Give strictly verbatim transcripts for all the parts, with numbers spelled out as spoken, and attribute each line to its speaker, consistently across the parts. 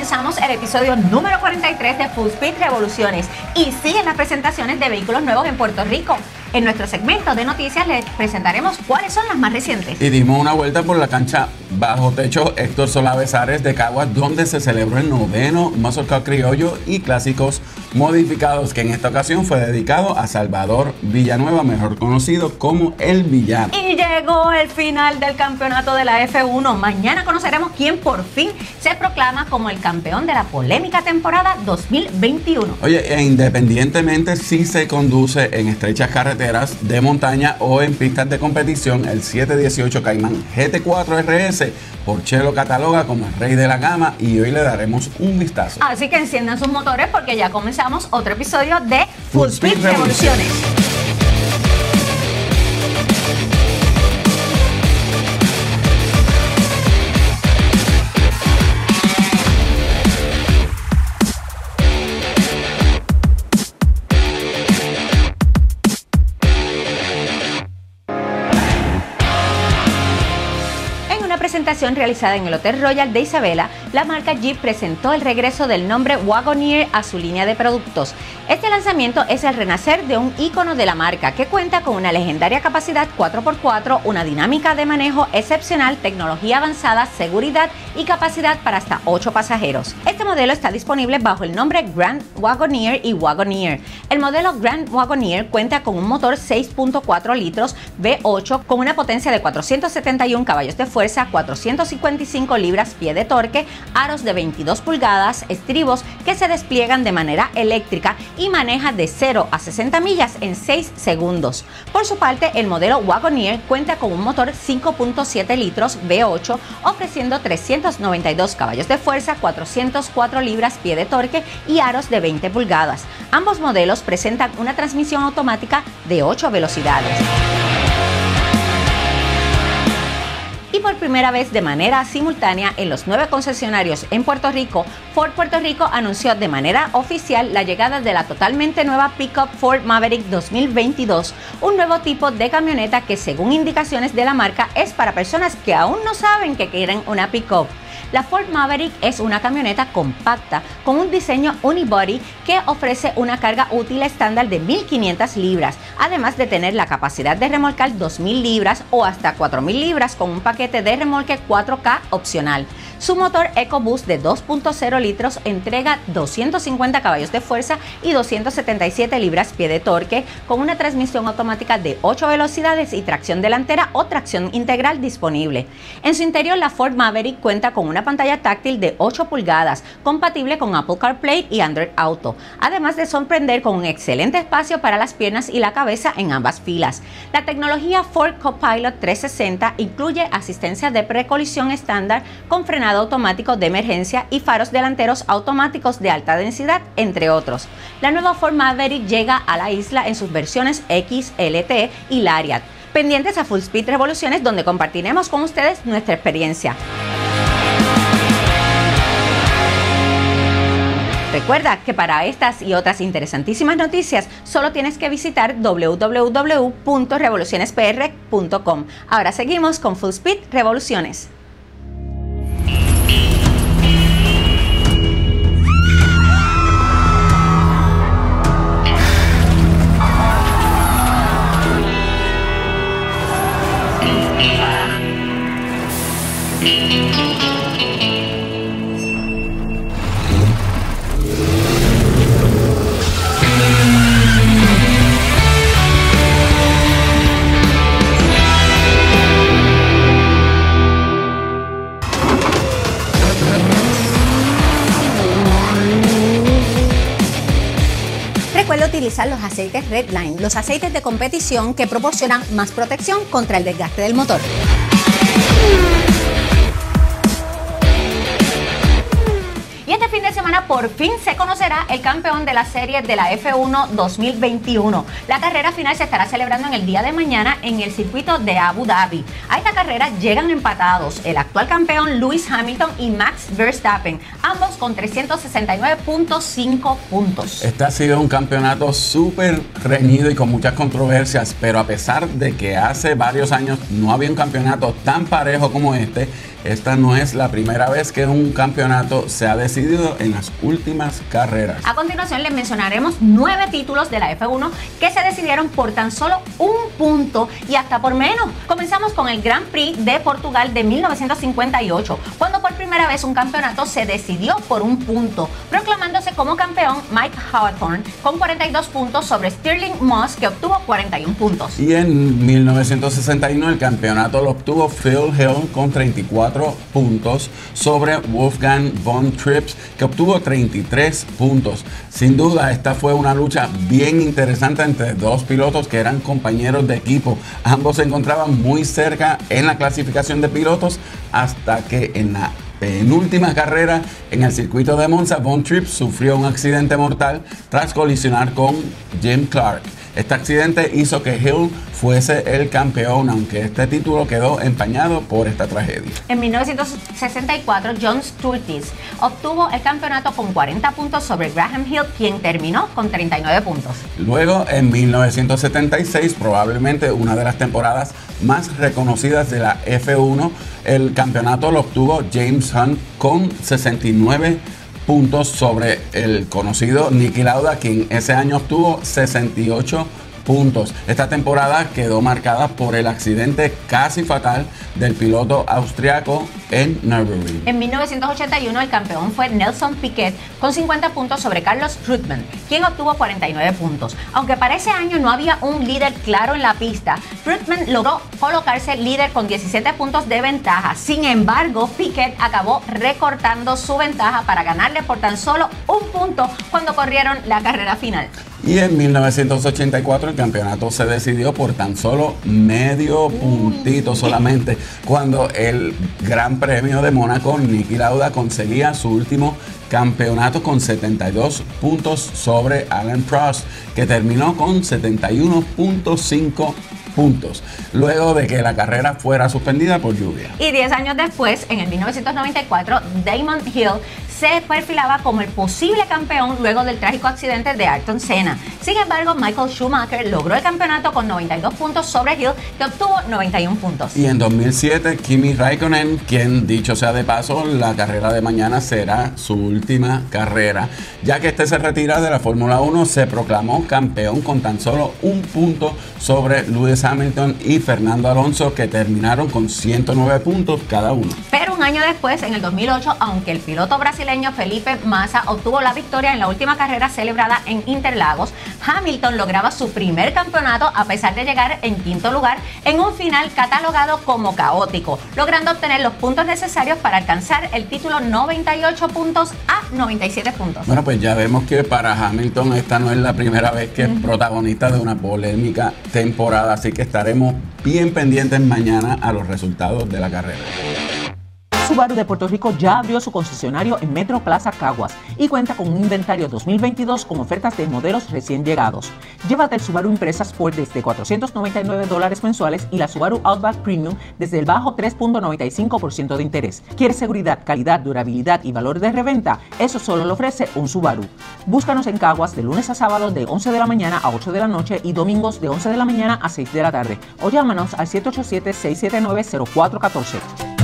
Speaker 1: comenzamos el episodio número cuarenta y tres de Full Speed Revoluciones y siguen las presentaciones de vehículos nuevos en Puerto Rico. En nuestro segmento de noticias les presentaremos cuáles son las más recientes.
Speaker 2: Y dimos una vuelta por la cancha bajo techo Héctor Solá Besares de Caguas, donde se celebró el noveno Muscle Car Criollo y Clásicos Modificados, que en esta ocasión fue dedicado a Salvador Villanueva, mejor conocido como El Villano.
Speaker 1: Y llegó el final del campeonato de la F uno. Mañana conoceremos quién por fin se proclama como el campeón de la polémica temporada dos mil veintiuno.
Speaker 2: Oye, e independientemente si se conduce en estrechas carreteras de montaña o en pistas de competición, el siete dieciocho Cayman G T cuatro R S Porsche lo cataloga como el rey de la gama y hoy le daremos un vistazo.
Speaker 1: Así que enciendan sus motores porque ya comenzamos otro episodio de Full Speed Revoluciones. Presentación realizada en el Hotel Royal de Isabela, la marca Jeep presentó el regreso del nombre Wagoneer a su línea de productos. Este lanzamiento es el renacer de un ícono de la marca que cuenta con una legendaria capacidad cuatro por cuatro, una dinámica de manejo excepcional, tecnología avanzada, seguridad y capacidad para hasta ocho pasajeros. Este modelo está disponible bajo el nombre Grand Wagoneer y Wagoneer. El modelo Grand Wagoneer cuenta con un motor seis punto cuatro litros V ocho con una potencia de cuatrocientos setenta y uno caballos de fuerza, cuatrocientos cincuenta y cinco libras-pie de torque, aros de veintidós pulgadas, estribos que se despliegan de manera eléctrica y maneja de cero a sesenta millas en seis segundos. Por su parte, el modelo Wagoneer cuenta con un motor cinco punto siete litros V ocho ofreciendo trescientos noventa y dos caballos de fuerza, cuatrocientos cuatro libras-pie de torque y aros de veinte pulgadas. Ambos modelos presentan una transmisión automática de ocho velocidades. Y por primera vez de manera simultánea en los nueve concesionarios en Puerto Rico, Ford Puerto Rico anunció de manera oficial la llegada de la totalmente nueva Pickup Ford Maverick dos mil veintidós, un nuevo tipo de camioneta que según indicaciones de la marca es para personas que aún no saben que quieren una pickup. La Ford Maverick es una camioneta compacta con un diseño unibody que ofrece una carga útil estándar de mil quinientas libras, además de tener la capacidad de remolcar dos mil libras o hasta cuatro mil libras con un paquete de remolque cuatro K opcional. Su motor EcoBoost de dos punto cero litros entrega doscientos cincuenta caballos de fuerza y doscientos setenta y siete libras-pie de torque con una transmisión automática de ocho velocidades y tracción delantera o tracción integral disponible. En su interior, la Ford Maverick cuenta con una pantalla táctil de ocho pulgadas, compatible con Apple CarPlay y Android Auto, además de sorprender con un excelente espacio para las piernas y la cabeza en ambas filas. La tecnología Ford Copilot trescientos sesenta incluye asistencia de precolisión estándar con frenado automático de emergencia y faros delanteros automáticos de alta densidad, entre otros. La nueva Ford Maverick llega a la isla en sus versiones X, L T y Lariat. Pendientes a Full Speed Revoluciones, donde compartiremos con ustedes nuestra experiencia. Recuerda que para estas y otras interesantísimas noticias solo tienes que visitar w w w punto revoluciones p r punto com. Ahora seguimos con Full Speed Revoluciones. Recuerda utilizar los aceites Redline, los aceites de competición que proporcionan más protección contra el desgaste del motor. Y este fin de semana por fin se conocerá el campeón de la serie de la F uno dos mil veintiuno. La carrera final se estará celebrando en el día de mañana en el circuito de Abu Dhabi. A esta carrera llegan empatados el actual campeón Lewis Hamilton y Max Verstappen, ambos con trescientos sesenta y nueve punto cinco puntos.
Speaker 2: Este ha sido un campeonato súper reñido y con muchas controversias, pero a pesar de que hace varios años no había un campeonato tan parejo como este, esta no es la primera vez que un campeonato se ha decidido en las últimas carreras.
Speaker 1: A continuación les mencionaremos nueve títulos de la F uno que se decidieron por tan solo un punto y hasta por menos. Comenzamos con el Grand Prix de Portugal de mil novecientos cincuenta y ocho, cuando por primera vez un campeonato se decidió por un punto, proclamándose como campeón Mike Hawthorne con cuarenta y dos puntos sobre Stirling Moss, que obtuvo cuarenta y uno puntos.
Speaker 2: Y en mil novecientos sesenta y uno el campeonato lo obtuvo Phil Hill con treinta y cuatro puntos sobre Wolfgang von Trips, que obtuvo treinta y tres puntos. Sin duda, esta fue una lucha bien interesante entre dos pilotos que eran compañeros de equipo. Ambos se encontraban muy cerca en la clasificación de pilotos hasta que en la penúltima carrera en el circuito de Monza, Von Trips sufrió un accidente mortal tras colisionar con Jim Clark. Este accidente hizo que Hill fuese el campeón, aunque este título quedó empañado por esta tragedia.
Speaker 1: En mil novecientos sesenta y cuatro, John Surtees obtuvo el campeonato con cuarenta puntos sobre Graham Hill, quien terminó con treinta y nueve puntos.
Speaker 2: Luego, en mil novecientos setenta y seis, probablemente una de las temporadas más reconocidas de la F uno, el campeonato lo obtuvo James Hunt con sesenta y nueve puntos sobre el conocido Niki Lauda, quien ese año obtuvo sesenta y ocho puntos. Esta temporada quedó marcada por el accidente casi fatal del piloto austriaco en Nürburgring.
Speaker 1: En mil novecientos ochenta y uno el campeón fue Nelson Piquet con cincuenta puntos sobre Carlos Reutemann, quien obtuvo cuarenta y nueve puntos. Aunque para ese año no había un líder claro en la pista, Reutemann logró colocarse líder con diecisiete puntos de ventaja. Sin embargo, Piquet acabó recortando su ventaja para ganarle por tan solo un punto cuando corrieron la carrera final.
Speaker 2: Y en mil novecientos ochenta y cuatro el campeonato se decidió por tan solo medio puntito solamente, cuando el Gran Premio de Mónaco, Niki Lauda conseguía su último campeonato con setenta y dos puntos sobre Alain Prost, que terminó con setenta y uno punto cinco puntos, luego de que la carrera fuera suspendida por lluvia.
Speaker 1: Y diez años después, en el mil novecientos noventa y cuatro, Damon Hill se perfilaba como el posible campeón luego del trágico accidente de Ayrton Senna. Sin embargo, Michael Schumacher logró el campeonato con noventa y dos puntos sobre Hill, que obtuvo noventa y uno puntos.
Speaker 2: Y en dos mil siete, Kimi Raikkonen, quien dicho sea de paso, la carrera de mañana será su última carrera, ya que este se retira de la Fórmula uno, se proclamó campeón con tan solo un punto sobre Lewis Hamilton y Fernando Alonso, que terminaron con ciento nueve puntos cada uno.
Speaker 1: Pero un año después, en el dos mil ocho, aunque el piloto brasileño Felipe Massa obtuvo la victoria en la última carrera celebrada en Interlagos, Hamilton lograba su primer campeonato a pesar de llegar en quinto lugar en un final catalogado como caótico, logrando obtener los puntos necesarios para alcanzar el título noventa y ocho puntos a noventa y siete puntos.
Speaker 2: Bueno, pues ya vemos que para Hamilton esta no es la primera vez que es protagonista de una polémica temporada, así que estaremos bien pendientes mañana a los resultados de la carrera.
Speaker 3: Subaru de Puerto Rico ya abrió su concesionario en Metro Plaza Caguas y cuenta con un inventario dos mil veintidós con ofertas de modelos recién llegados. Llévate el Subaru Impreza Sport desde cuatrocientos noventa y nueve dólares mensuales y la Subaru Outback Premium desde el bajo tres punto noventa y cinco por ciento de interés. ¿Quieres seguridad, calidad, durabilidad y valor de reventa? Eso solo lo ofrece un Subaru. Búscanos en Caguas de lunes a sábado de once de la mañana a ocho de la noche y domingos de once de la mañana a seis de la tarde. O llámanos al siete ocho siete, seis siete nueve, cero cuatro uno cuatro.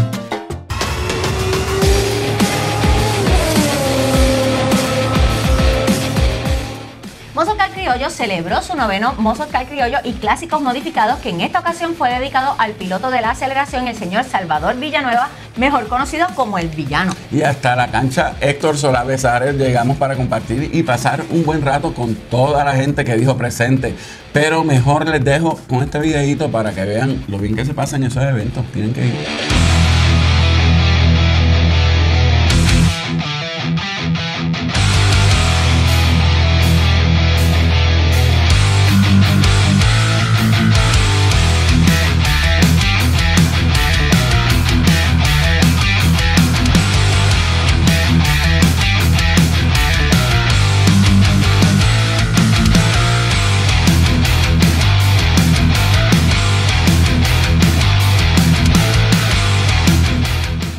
Speaker 1: Muscle Car Criollo celebró su noveno Muscle Car Criollo y Clásicos Modificados, que en esta ocasión fue dedicado al piloto de la aceleración, el señor Salvador Villanueva, mejor conocido como El Villano.
Speaker 2: Y hasta la cancha Héctor Solá Besares llegamos para compartir y pasar un buen rato con toda la gente que dijo presente. Pero mejor les dejo con este videito para que vean lo bien que se pasa en esos eventos. Tienen que ir.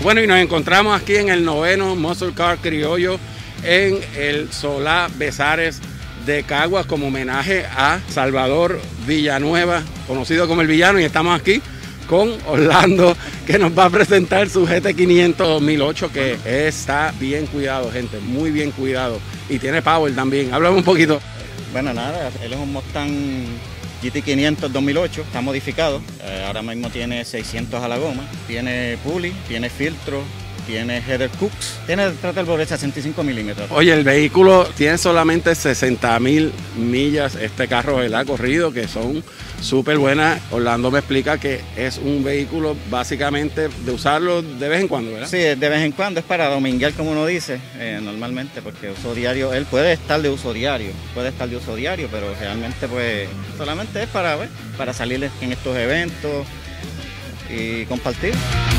Speaker 2: Bueno, y nos encontramos aquí en el noveno Muscle Car Criollo en el Solá Besares de Caguas como homenaje a Salvador Villanueva, conocido como el Villano, y estamos aquí con Orlando, que nos va a presentar su G T quinientos dos mil ocho, que está bien cuidado, gente, muy bien cuidado, y tiene power también. Háblame un poquito.
Speaker 4: Bueno, nada, él es un Mustang G T quinientos dos mil ocho, está modificado, eh, ahora mismo tiene seiscientos a la goma, tiene pulley, tiene filtro, tiene header cooks, tiene throttle de sesenta y cinco milímetros.
Speaker 2: Oye, el vehículo tiene solamente sesenta mil millas, este carro él ha corrido, que son súper buenas. Orlando me explica que es un vehículo básicamente de usarlo de vez en cuando, ¿verdad?
Speaker 4: Sí, de vez en cuando, es para dominguear, como uno dice, eh, normalmente, porque uso diario, él puede estar de uso diario, puede estar de uso diario, pero realmente pues solamente es para, pues, para salir en estos eventos y compartir.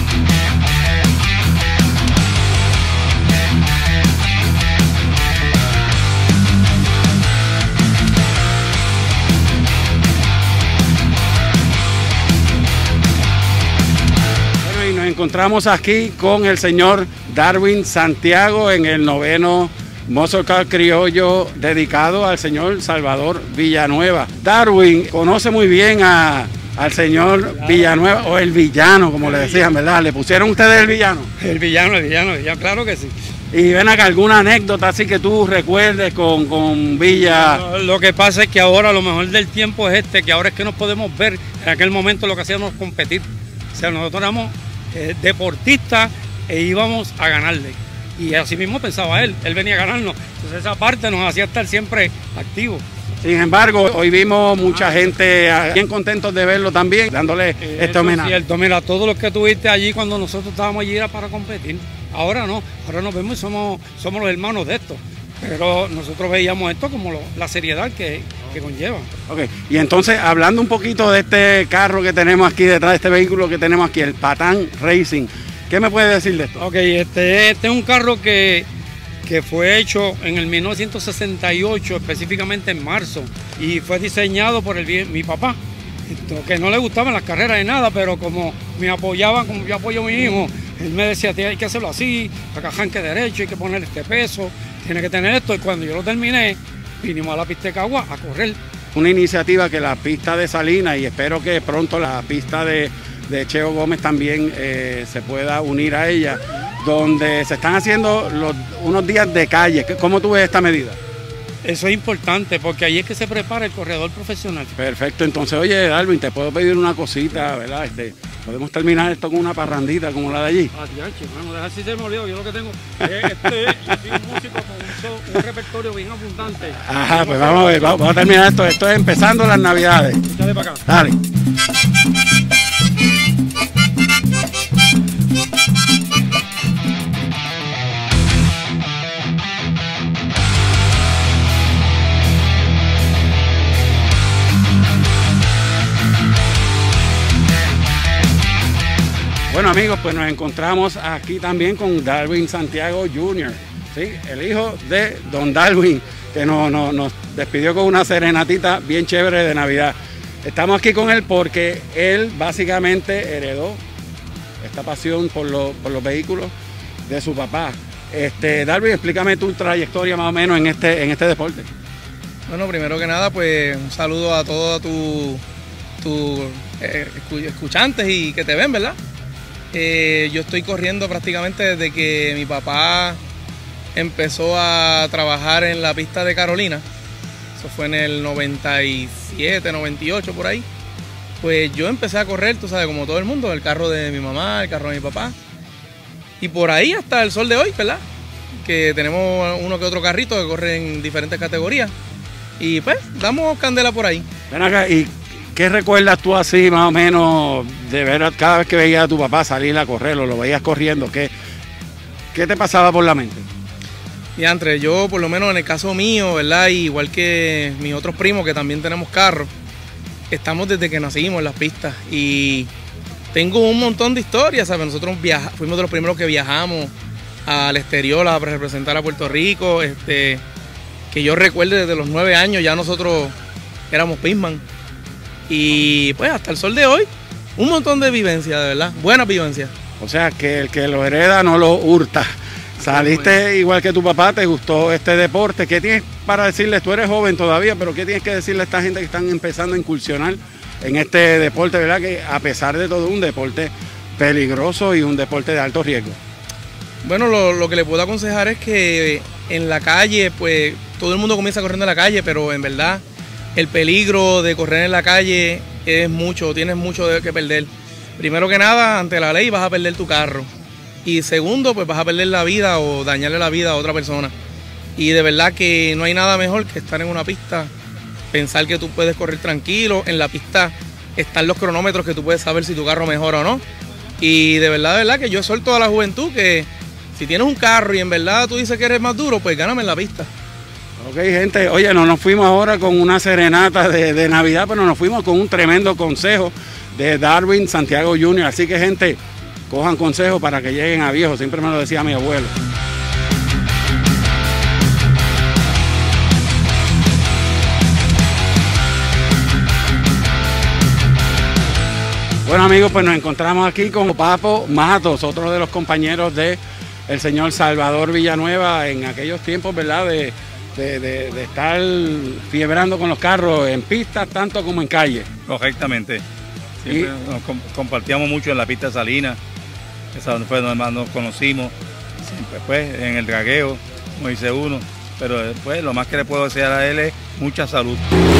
Speaker 2: Encontramos aquí con el señor Darwin Santiago en el noveno Muscle Car Criollo dedicado al señor Salvador Villanueva. Darwin conoce muy bien a, al señor Villanueva, o el Villano, como le decían, ¿verdad? ¿Le pusieron ustedes el Villano?
Speaker 5: El Villano, el Villano, ya claro que sí.
Speaker 2: Y ven acá, alguna anécdota así que tú recuerdes con, con Villa.
Speaker 5: No, lo que pasa es que ahora lo mejor del tiempo es este, que ahora es que nos podemos ver. En aquel momento lo que hacíamos era competir. O sea, nosotros éramos Eh, deportista e íbamos a ganarle, y así mismo pensaba él, él venía a ganarnos, entonces esa parte nos hacía estar siempre activos.
Speaker 2: Sin embargo, hoy vimos mucha gente bien contentos de verlo también, dándole
Speaker 5: eh,
Speaker 2: este homenaje.
Speaker 5: Es cierto, mira, todo lo que tuviste allí cuando nosotros estábamos allí era para competir, ahora no, ahora nos vemos y somos, somos los hermanos de esto, pero nosotros veíamos esto como lo, la seriedad que, que conlleva.
Speaker 2: Ok, y entonces hablando un poquito de este carro que tenemos aquí detrás, de este vehículo que tenemos aquí, el Patán Racing, ¿qué me puede decir de esto?
Speaker 5: Ok, este, este es un carro que, que fue hecho en el mil novecientos sesenta y ocho, específicamente en marzo, y fue diseñado por el, mi papá, que no le gustaban las carreras de nada, pero como me apoyaban, como yo apoyo a mi hijo, él me decía, hay que hacerlo así, acá janque derecho, hay que poner este peso, tiene que tener esto, y cuando yo lo terminé, vinimos a la pista de Caguas a correr.
Speaker 2: Una iniciativa que la pista de Salinas, y espero que pronto la pista de, de Cheo Gómez también eh, se pueda unir a ella, donde se están haciendo los, unos días de calle. ¿Cómo tú ves esta medida?
Speaker 5: Eso es importante, porque ahí es que se prepara el corredor profesional.
Speaker 2: Perfecto, entonces, oye, Darwin, te puedo pedir una cosita, ¿verdad? Este, podemos terminar esto con una parrandita como la de allí.
Speaker 5: Ah, diache, bueno, deja si se me olvidó, yo lo que tengo es, este, yo soy un músico con un, un repertorio bien abundante.
Speaker 2: Ajá, pues vamos a ver, vamos, vamos a terminar esto, esto es empezando las navidades.
Speaker 5: Échale para acá.
Speaker 2: Dale. Bueno amigos, pues nos encontramos aquí también con Darwin Santiago junior, ¿sí? El hijo de don Darwin, que nos, nos, nos despidió con una serenatita bien chévere de Navidad. Estamos aquí con él porque él básicamente heredó esta pasión por, lo, por los vehículos de su papá. Este, Darwin, explícame tu trayectoria más o menos en este, en este deporte.
Speaker 6: Bueno, primero que nada, pues un saludo a todos tus tu, eh, escuchantes y que te ven, ¿verdad? Eh, yo estoy corriendo prácticamente desde que mi papá empezó a trabajar en la pista de Carolina. Eso fue en el noventa y siete, noventa y ocho, por ahí. Pues yo empecé a correr, tú sabes, como todo el mundo, el carro de mi mamá, el carro de mi papá. Y por ahí hasta el sol de hoy, ¿verdad? Que tenemos uno que otro carrito que corre en diferentes categorías. Y pues, damos candela por ahí.
Speaker 2: Ven acá, ¿y qué recuerdas tú así más o menos de ver cada vez que veías a tu papá salir a correr o lo veías corriendo? ¿Qué, qué te pasaba por la mente?
Speaker 6: Y entre yo, por lo menos en el caso mío, ¿verdad? Igual que mis otros primos que también tenemos carros, estamos desde que nacimos en las pistas y tengo un montón de historias, ¿sabes? Nosotros viaja, fuimos de los primeros que viajamos al exterior a representar a Puerto Rico, este, que yo recuerdo desde los nueve años ya nosotros éramos Pitman. Y pues hasta el sol de hoy, un montón de vivencias, de verdad, buenas vivencias.
Speaker 7: O sea, que el que lo hereda no lo hurta. Saliste igual que tu papá, te gustó este deporte. ¿Qué tienes para decirles? Tú eres joven todavía, pero ¿qué tienes que decirle a esta gente que están empezando a incursionar en este deporte, verdad? Que a pesar de todo, un deporte peligroso y un deporte de alto riesgo.
Speaker 6: Bueno, lo, lo que le puedo aconsejar es que en la calle, pues todo el mundo comienza corriendo en la calle, pero en verdad el peligro de correr en la calle es mucho, tienes mucho que perder. Primero que nada, ante la ley vas a perder tu carro. Y segundo, pues vas a perder la vida o dañarle la vida a otra persona. Y de verdad que no hay nada mejor que estar en una pista, pensar que tú puedes correr tranquilo. En la pista están los cronómetros que tú puedes saber si tu carro mejora o no. Y de verdad, de verdad que yo exhorto a la juventud que si tienes un carro y en verdad tú dices que eres más duro, pues gáname en la pista.
Speaker 7: Ok, gente, oye, no nos fuimos ahora con una serenata de, de Navidad, pero nos fuimos con un tremendo consejo de Darwin Santiago junior Así que, gente, cojan consejos para que lleguen a viejos, siempre me lo decía mi abuelo. Bueno, amigos, pues nos encontramos aquí con Papo Matos, otro de los compañeros de el señor Salvador Villanueva en aquellos tiempos, ¿verdad? De, de, de, de estar fiebrando con los carros en pistas tanto como en calle.
Speaker 8: Correctamente. Siempre y nos comp compartíamos mucho en la pista de Salinas. Esa fue donde más nos conocimos. Siempre pues en el dragueo, como dice uno. Pero después lo más que le puedo desear a él es mucha salud.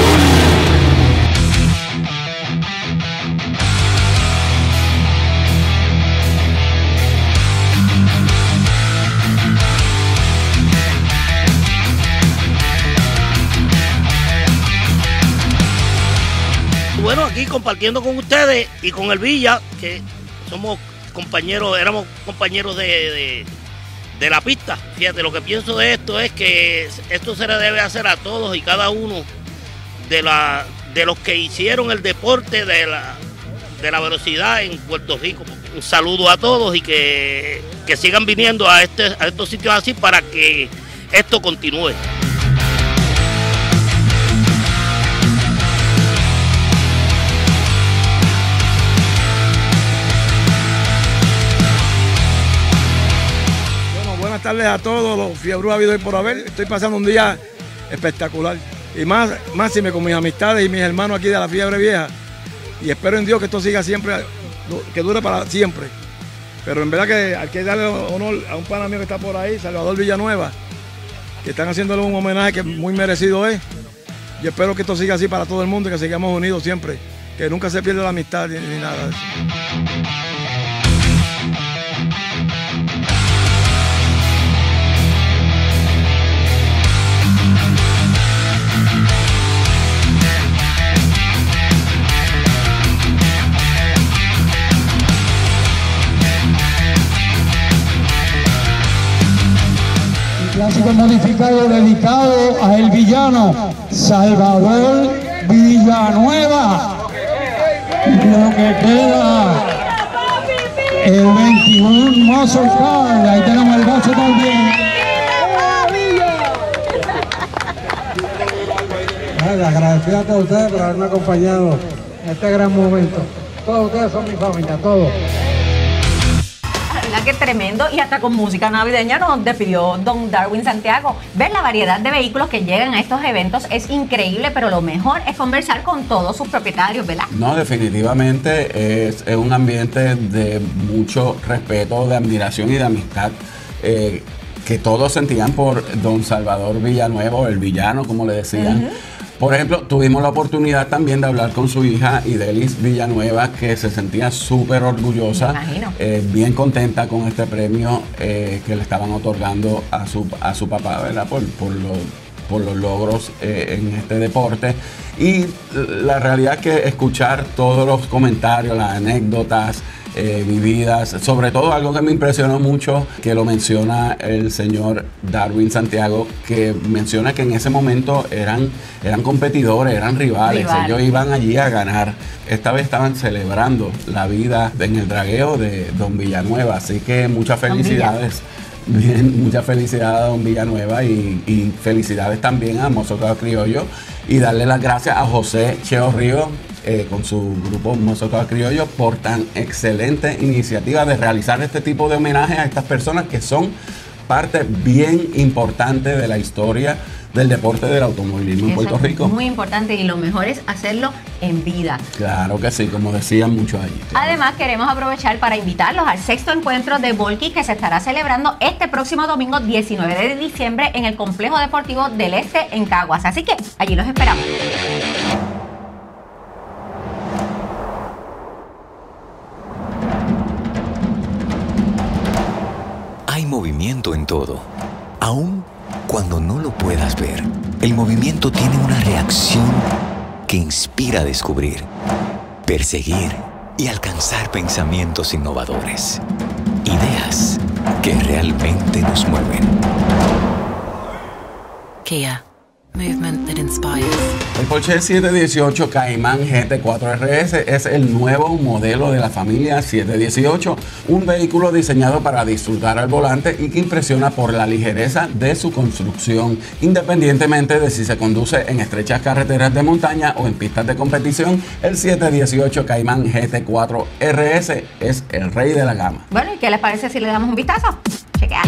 Speaker 9: Bueno, aquí compartiendo con ustedes y con el Villa, que somos compañeros, éramos compañeros de, de, de la pista. Fíjate, lo que pienso de esto es que esto se le debe hacer a todos y cada uno de, la, de los que hicieron el deporte de la, de la velocidad en Puerto Rico. Un saludo a todos y que, que sigan viniendo a, este, a estos sitios así para que esto continúe.
Speaker 10: Buenas tardes a todos los fiebros habidos y por haber. Estoy pasando un día espectacular. Y más, más si me con mis amistades y mis hermanos aquí de la Fiebre Vieja. Y espero en Dios que esto siga siempre, que dure para siempre. Pero en verdad que hay que darle honor a un pana mío que está por ahí, Salvador Villanueva, que están haciéndole un homenaje que muy merecido es. Y espero que esto siga así para todo el mundo y que sigamos unidos siempre. Que nunca se pierda la amistad ni, ni nada de eso.
Speaker 11: Clásico modificado dedicado a el villano Salvador Villanueva. Lo que queda el veintiuno Muscle Car. Ahí tenemos el bacho también. Agradecido a todos ustedes por haberme acompañado en este gran momento. Todos ustedes son mi familia, todos.
Speaker 1: Que tremendo, y hasta con música navideña nos despidió don Darwin Santiago. Ver la variedad de vehículos que llegan a estos eventos es increíble, pero lo mejor es conversar con todos sus propietarios, ¿verdad?
Speaker 2: No, definitivamente es, es un ambiente de mucho respeto, de admiración y de amistad eh, que todos sentían por don Salvador Villanueva, el villano, como le decían. Uh-huh. Por ejemplo, tuvimos la oportunidad también de hablar con su hija Idelis Villanueva, que se sentía súper orgullosa, eh, bien contenta con este premio eh, que le estaban otorgando a su, a su papá, ¿verdad? Por, por, lo, por los logros eh, en este deporte. Y la realidad es que escuchar todos los comentarios, las anécdotas eh, vividas, sobre todo algo que me impresionó mucho, que lo menciona el señor Darwin Santiago, que menciona que en ese momento eran, eran competidores, eran rivales, rivales, ellos iban allí a ganar. Esta vez estaban celebrando la vida en el dragueo de don Villanueva, así que muchas felicidades. Bien, muchas felicidades a don Villanueva y, y felicidades también a Mozorcado Criollo, y darle las gracias a José Cheo Río, eh, con su grupo Muscle Car Criollo por tan excelente iniciativa de realizar este tipo de homenaje a estas personas que son parte bien importante de la historia del deporte del automovilismo en Puerto Rico.
Speaker 1: Muy importante, y lo mejor es hacerlo en vida.
Speaker 2: Claro que sí, como decían muchos allí. Claro.
Speaker 1: Además, queremos aprovechar para invitarlos al sexto encuentro de Volky que se estará celebrando este próximo domingo diecinueve de diciembre en el Complejo Deportivo del Este en Caguas. Así que allí los esperamos.
Speaker 12: Hay movimiento en todo, aún cuando no lo puedas ver. El movimiento tiene una reacción que inspira a descubrir, perseguir y alcanzar pensamientos innovadores. Ideas que realmente nos mueven.
Speaker 13: Kia. Movement that inspires.
Speaker 2: El Porsche siete dieciocho Cayman G T cuatro R S es el nuevo modelo de la familia siete dieciocho, un vehículo diseñado para disfrutar al volante y que impresiona por la ligereza de su construcción, independientemente de si se conduce en estrechas carreteras de montaña o en pistas de competición. El siete dieciocho Cayman G T cuatro R S es el rey de la gama.
Speaker 1: Bueno, ¿y qué les parece si le damos un vistazo? Chequealo.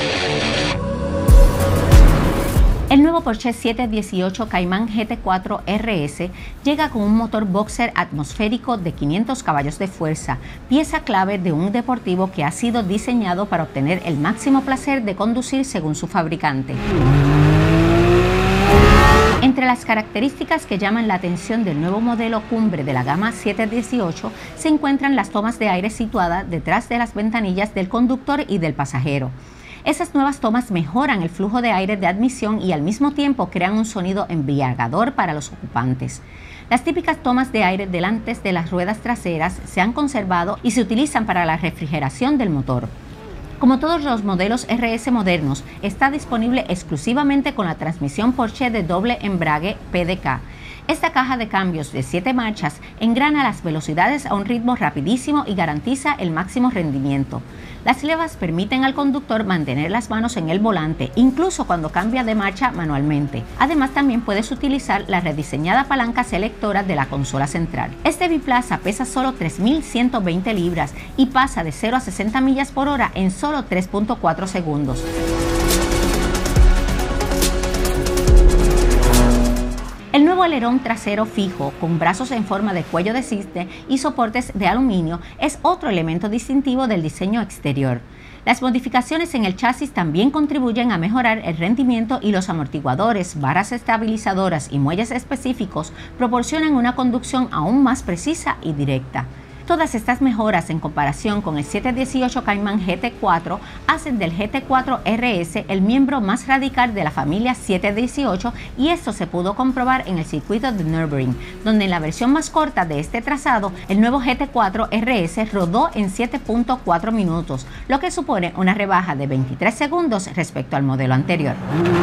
Speaker 1: El nuevo Porsche siete dieciocho Cayman G T cuatro R S llega con un motor boxer atmosférico de quinientos caballos de fuerza, pieza clave de un deportivo que ha sido diseñado para obtener el máximo placer de conducir según su fabricante. Entre las características que llaman la atención del nuevo modelo cumbre de la gama siete dieciocho se encuentran las tomas de aire situadas detrás de las ventanillas del conductor y del pasajero. Esas nuevas tomas mejoran el flujo de aire de admisión y al mismo tiempo crean un sonido embriagador para los ocupantes. Las típicas tomas de aire delante de las ruedas traseras se han conservado y se utilizan para la refrigeración del motor. Como todos los modelos R S modernos, está disponible exclusivamente con la transmisión Porsche de doble embrague P D K. Esta caja de cambios de siete marchas engrana las velocidades a un ritmo rapidísimo y garantiza el máximo rendimiento. Las levas permiten al conductor mantener las manos en el volante, incluso cuando cambia de marcha manualmente. Además, también puedes utilizar la rediseñada palanca selectora de la consola central. Este biplaza pesa solo tres mil ciento veinte libras y pasa de cero a sesenta millas por hora en solo tres punto cuatro segundos. El nuevo alerón trasero fijo, con brazos en forma de cuello de cisne y soportes de aluminio, es otro elemento distintivo del diseño exterior. Las modificaciones en el chasis también contribuyen a mejorar el rendimiento y los amortiguadores, barras estabilizadoras y muelles específicos proporcionan una conducción aún más precisa y directa. Todas estas mejoras en comparación con el siete dieciocho Cayman G T cuatro hacen del G T cuatro R S el miembro más radical de la familia siete dieciocho, y esto se pudo comprobar en el circuito de Nürburgring, donde en la versión más corta de este trazado, el nuevo G T cuatro R S rodó en siete punto cuatro minutos, lo que supone una rebaja de veintitrés segundos respecto al modelo anterior.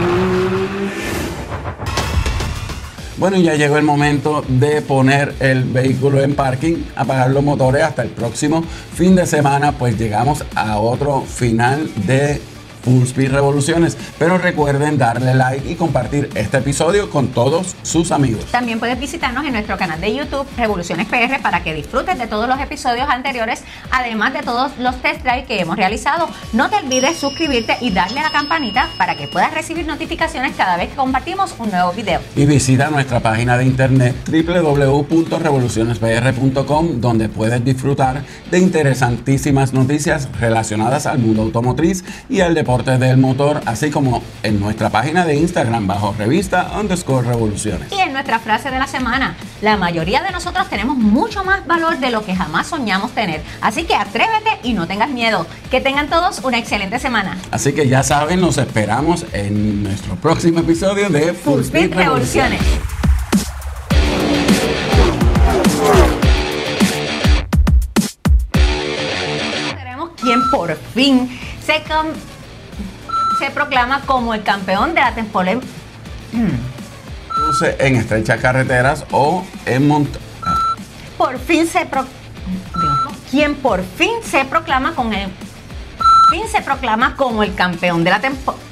Speaker 2: Bueno, ya llegó el momento de poner el vehículo en parking, apagar los motores hasta el próximo fin de semana, pues llegamos a otro final de Full Speed Revoluciones. Pero recuerden darle like y compartir este episodio con todos sus amigos.
Speaker 1: También puedes visitarnos en nuestro canal de YouTube, Revoluciones P R, para que disfrutes de todos los episodios anteriores, además de todos los test drive que hemos realizado. No te olvides suscribirte y darle a la campanita para que puedas recibir notificaciones cada vez que compartimos un nuevo video.
Speaker 2: Y visita nuestra página de internet doble u doble u doble u punto revoluciones p r punto com, donde puedes disfrutar de interesantísimas noticias relacionadas al mundo automotriz y al deporte del motor, así como en nuestra página de Instagram bajo revista underscore revoluciones.
Speaker 1: Y en nuestra frase de la semana: la mayoría de nosotros tenemos mucho más valor de lo que jamás soñamos tener, así que atrévete y no tengas miedo. Que tengan todos una excelente semana.
Speaker 2: Así que ya saben, nos esperamos en nuestro próximo episodio de Full, Full Speed, Speed Revoluciones.
Speaker 1: Tenemos quien por fin se com se proclama como el campeón de la temporada
Speaker 2: en estrechas carreteras o en montaña.
Speaker 1: Por fin se pro quien por fin se proclama con el fin se proclama como el campeón de la temporada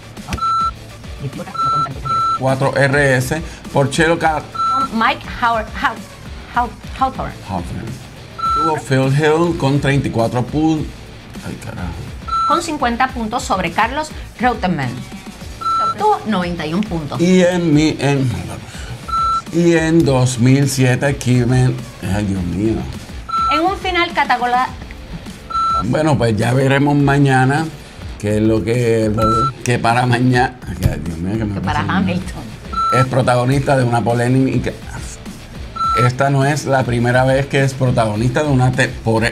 Speaker 2: cuatro R S Porsche local
Speaker 1: Mike Howard Hawthorne.
Speaker 2: Hawthorne. Tuvo Phil Hill con treinta y cuatro puntos. Ay, carajo.
Speaker 1: Con cincuenta puntos sobre Carlos Reutemann. Tuvo noventa y uno puntos.
Speaker 2: Y en mi. En, y en dos mil siete, Kevin. Ay, Dios mío.
Speaker 1: En un final catalogado.
Speaker 2: Bueno, pues ya veremos mañana qué es lo que. Que para mañana. Ay, Dios mío, que me
Speaker 1: Que para Hamilton.
Speaker 2: Es protagonista de una polémica. Esta no es la primera vez que es protagonista de una te por